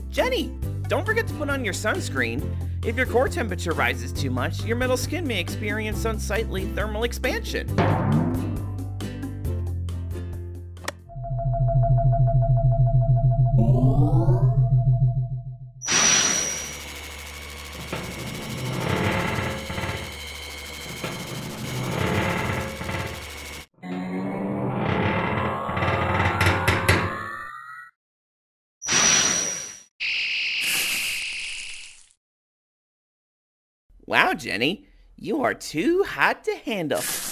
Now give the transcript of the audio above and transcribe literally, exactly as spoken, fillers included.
Jenny, don't forget to put on your sunscreen. If your core temperature rises too much, your metal skin may experience unsightly thermal expansion. Wow, Jenny, you are too hot to handle.